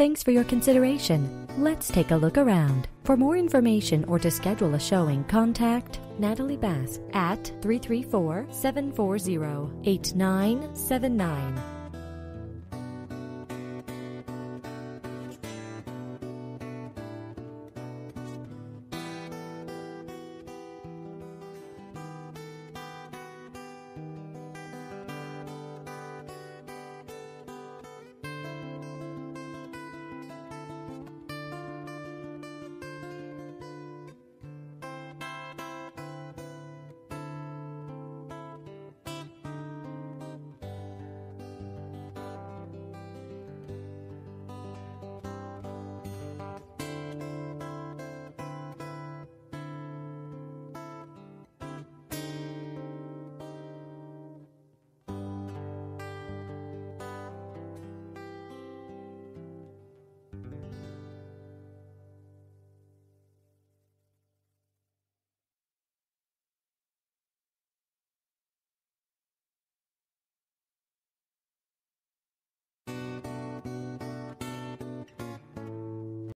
Thanks for your consideration. Let's take a look around. For more information or to schedule a showing, contact Natalie Bass at 334-740-8979.